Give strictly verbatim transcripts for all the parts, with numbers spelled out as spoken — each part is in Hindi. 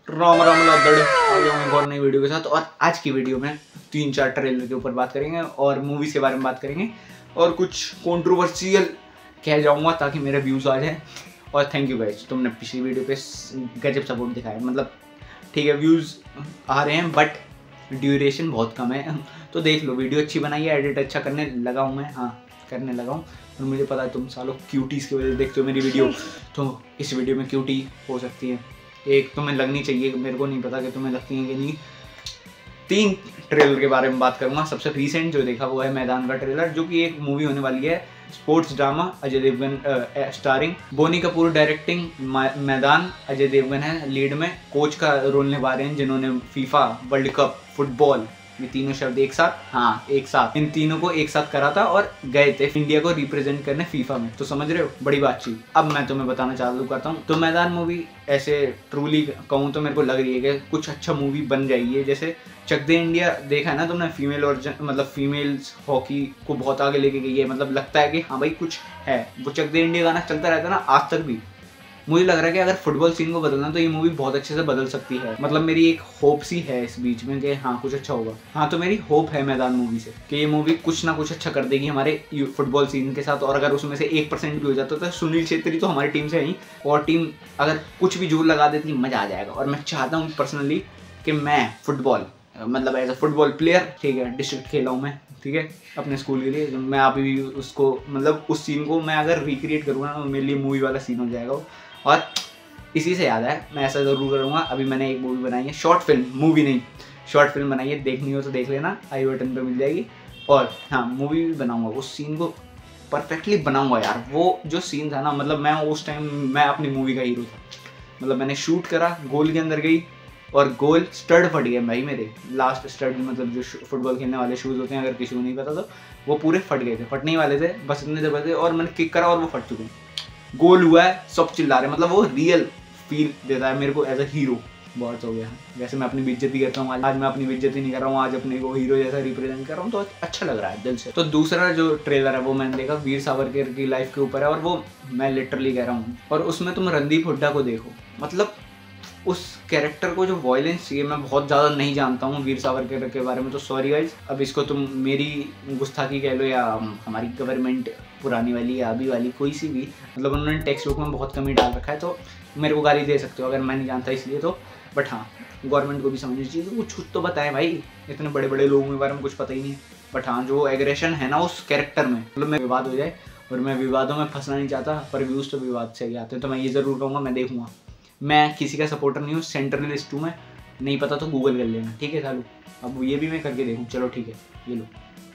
राम राम लादड़ आ गया हूँ एक और नई वीडियो के साथ। और आज की वीडियो में तीन चार ट्रेलर के ऊपर बात करेंगे और मूवीज के बारे में बात करेंगे और कुछ कंट्रोवर्शियल कह जाऊँगा ताकि मेरे व्यूज़ आ जाए। और थैंक यू गाइस, तुमने पिछली वीडियो पे गजब सपोर्ट दिखाया। मतलब ठीक है, व्यूज़ आ रहे हैं बट ड्यूरेशन बहुत कम है, तो देख लो वीडियो अच्छी बनाई है, एडिट अच्छा करने लगा हूँ मैं, हाँ करने लगा हूँ। और मुझे पता है तुम सालों क्यूटीज़ की वजह से देखते हो मेरी वीडियो, तो इस वीडियो में क्यूटी हो सकती है, एक तुम्हें लगनी चाहिए, मेरे को नहीं पता कि तुम्हें लगती है कि नहीं। तीन ट्रेलर के बारे में बात करूंगा। सबसे रीसेंट जो देखा वो है मैदान का ट्रेलर, जो कि एक मूवी होने वाली है, sports drama, Ajay Devgn starring, Boney Kapoor directing, Maidaan Ajay Devgan है लीड में, कोच का रोल निभा रहे हैं जिन्होंने फीफा वर्ल्ड कप फुटबॉल, ये तीनों शब्द एक साथ, हाँ एक साथ, इन तीनों को एक साथ करा था और गए थे इंडिया को रिप्रेजेंट करने फीफा में, तो समझ रहे हो बड़ी बातचीत। अब मैं तुम्हें बताना चालू करता हूँ। तो मैदान मूवी ऐसे ट्रूली कहूँ तो मेरे को लग रही है कि कुछ अच्छा मूवी बन जाएगी। जैसे चक दे इंडिया देखा है ना तुमने, फीमेल और मतलब फीमेल्स हॉकी को बहुत आगे लेके गई है, मतलब लगता है कि हाँ भाई कुछ है। वो चक दे इंडिया गाना चलता रहता है ना आज तक भी। मुझे लग रहा है कि अगर फुटबॉल सीन को बदलना तो ये मूवी बहुत अच्छे से बदल सकती है। मतलब मेरी एक होप सी है इस बीच में कि हाँ कुछ अच्छा होगा। हाँ तो मेरी होप है मैदान मूवी से कि ये मूवी कुछ ना कुछ अच्छा कर देगी हमारे फुटबॉल सीन के साथ। और अगर उसमें से एक परसेंट भी हो जाता तो सुनील छेत्री तो हमारी टीम से ही, और टीम अगर कुछ भी जोर लगा देती मजा आ जाएगा। और मैं चाहता हूँ पर्सनली कि मैं फुटबॉल मतलब एज अ फुटबॉल प्लेयर, ठीक है, डिस्ट्रिक्ट खेला हूँ मैं, ठीक है, अपने स्कूल के लिए। मैं अभी भी उसको मतलब उस सीन को मैं अगर रिक्रिएट करूँगा ना, मेरे लिए मूवी वाला सीन हो जाएगा वो। और इसी से याद है, मैं ऐसा ज़रूर करूँगा। अभी मैंने एक मूवी बनाई है, शॉर्ट फिल्म, मूवी नहीं, शॉर्ट फिल्म बनाई है, देखनी हो तो देख लेना, आई बटन पे मिल जाएगी। और हाँ मूवी भी बनाऊँगा, उस सीन को परफेक्टली बनाऊँगा यार। वो जो सीन था ना, मतलब मैं उस टाइम मैं अपनी मूवी का हीरो था। मतलब मैंने शूट करा, गोल के अंदर गई और गोल स्टड फट गए भाई मेरे, लास्ट स्टड मतलब जो फुटबॉल खेलने वाले शूज़ होते हैं, अगर किसी को नहीं पता तो वो पूरे फट गए थे, फटने ही वाले थे, बस इतने जबरदस्त थे। और मैंने किक करा और वो फट चुके, गोल हुआ है, सब चिल्ला रहे। मतलब वो रियल फील देता है मेरे को एज अ हीरो। बहुत हो गया, वैसे मैं अपनी बेइज्जती करता हूँ, आज मैं अपनी बेइज्जती नहीं कर रहा हूँ, आज अपने को हीरो जैसा रिप्रेजेंट कर रहा हूँ, तो अच्छा लग रहा है दिल से। तो दूसरा जो ट्रेलर है वो मैंने देखा, वीर सावरकर की लाइफ के ऊपर है, और वो मैं लिटरली कह रहा हूँ। और उसमें तुम रणदीप हुड्डा को देखो, मतलब उस कैरेक्टर को जो वॉयलेंस चाहिए, मैं बहुत ज़्यादा नहीं जानता हूँ वीर सावरकर के बारे में, तो सॉरी गाइज। अब इसको तुम मेरी गुस्ताखी कह लो या हमारी गवर्नमेंट पुरानी वाली या अभी वाली कोई सी भी, मतलब उन्होंने टेक्स्ट बुक में बहुत कमी डाल रखा है, तो मेरे को गाली दे सकते हो अगर मैं नहीं जानता इसलिए तो। बट हाँ गवर्नमेंट को भी समझनी चाहिए, कुछ कुछ तो बताएं भाई, इतने बड़े बड़े लोगों के बारे में कुछ पता ही नहीं है। बट हाँ जो एग्रेशन है ना उस कैरेक्टर में, मतलब मैं विवाद हो जाए, और मैं विवादों में फंसना नहीं चाहता, पर व्यूज़ तो विवाद से ही आते हैं। तो मैं ये ज़रूर कहूँगा, मैं देखूँगा, मैं किसी का सपोर्टर नहीं हूँ, सेंट्रलिस्ट हूँ मैं, नहीं पता तो गूगल कर लेना, ठीक है सालू। अब ये भी मैं करके देखूँ, चलो ठीक है, ये लो,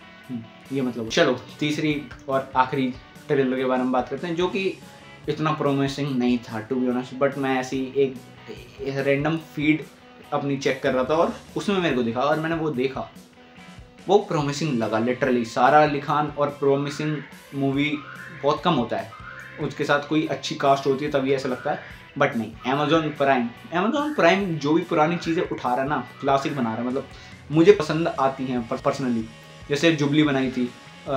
ये मतलब। चलो तीसरी और आखिरी ट्रेलर के बारे में बात करते हैं, जो कि इतना प्रोमिसिंग नहीं था टू बी ऑनेस्ट, बट मैं ऐसी एक, एक रैंडम फीड अपनी चेक कर रहा था और उसमें मेरे को दिखा, और मैंने वो देखा, वो प्रोमिसिंग लगा लिटरली। सारा अली खान और प्रोमिसिंग मूवी बहुत कम होता है, उसके साथ कोई अच्छी कास्ट होती है तभी ऐसा लगता है, बट नहीं। अमेजोन प्राइम अमेजोन प्राइम जो भी पुरानी चीज़ें उठा रहा है ना, क्लासिक बना रहा है, मतलब मुझे पसंद आती हैं पर्सनली। जैसे जुबली बनाई थी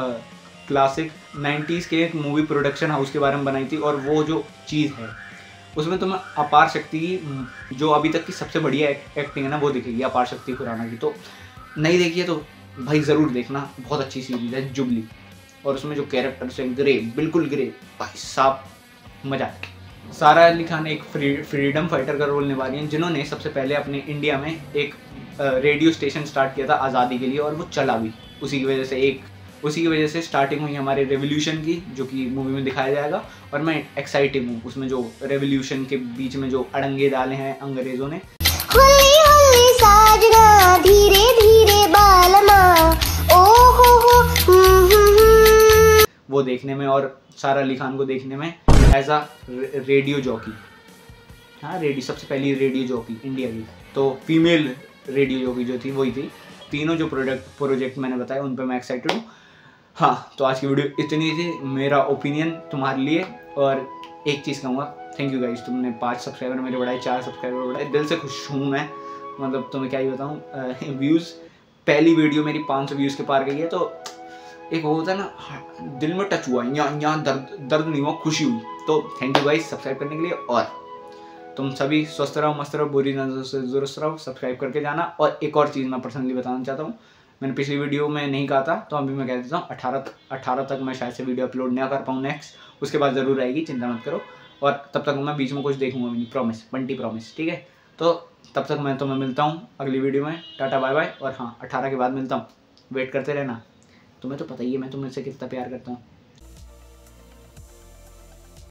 क्लासिक नाइन्टीज़ के एक मूवी प्रोडक्शन हाउस के बारे में बनाई थी, और वो जो चीज़ है उसमें तुम्हें अपार शक्ति की जो अभी तक की सबसे बढ़िया एक्टिंग है ना वो दिखेगी, अपार शक्ति खुराना की। तो नहीं देखी है तो भाई ज़रूर देखना, बहुत अच्छी सीरीज है जुबली। और उसमें जो कैरेक्टर्स हैं ग्रे, बिल्कुल ग्रे भाई साहब, मजा। सारा अली खान एक फ्री फ्रीडम फाइटर का रोल निभा रही हैं, जिन्होंने सबसे पहले अपने इंडिया में एक रेडियो स्टेशन स्टार्ट किया था आज़ादी के लिए, और वो चला भी उसी की वजह से। एक उसी की वजह से स्टार्टिंग हुई हमारे रेवोल्यूशन की, जो कि मूवी में दिखाया जाएगा। और मैं एक्साइटेड हूँ उसमें जो रेवोल्यूशन के बीच में जो अड़ंगे डाले हैं अंग्रेज़ों ने, हुल्ली हुल्ली साजना धीरे धीरे बालमा, ओ हो हो, वो देखने में, और सारा अली खान को देखने में एज अ रेडियो जॉकी। हाँ रेडियो, सबसे पहली रेडियो जॉकी इंडिया की, तो फीमेल रेडियो जॉकी जो थी वही थी। तीनों जो प्रोडक्ट प्रोजेक्ट मैंने बताया उन पर मैं एक्साइटेड हूँ। हाँ तो आज की वीडियो इतनी थी, मेरा ओपिनियन तुम्हारे लिए। और एक चीज़ कहूँगा, थैंक यू गाइस, तुमने पाँच सब्सक्राइबर मेरे बढ़ाए, चार सब्सक्राइबर बढ़ाए, दिल से खुश हूँ मैं। मतलब तुम्हें क्या ही बताऊँ, व्यूज़ पहली वीडियो मेरी पाँच सौ व्यूज़ के पार गई है, तो एक वो होता है ना, दिल में टच हुआ, यहाँ यहाँ दर्द दर्द नहीं हुआ, खुशी हुई। तो थैंक यू गाइस सब्सक्राइब करने के लिए। और तुम सभी स्वस्थ रहो, मस्त रहो, बुरी नजर से दुरुस्त रहो, सब्सक्राइब करके जाना। और एक और चीज़ मैं पर्सनली बताना चाहता हूँ, मैंने पिछली वीडियो में नहीं कहा था तो अभी मैं कह देता हूँ, अठारह अठारह तक मैं शायद से वीडियो अपलोड ना कर पाऊँ नेक्स्ट, उसके बाद ज़रूर आएगी, चिंता मत करो। और तब तक मैं बीच में कुछ देखूंगा भी नहीं, प्रॉमिस, बंटी प्रॉमिस, ठीक है। तो तब तक मैं तुम्हें मिलता हूँ अगली वीडियो में, टाटा बाय बाय। और हाँ, अठारह के बाद मिलता हूँ, वेट करते रहना। तुम्हें तो पता ही है मैं तुमसे कितना प्यार करता हूँ।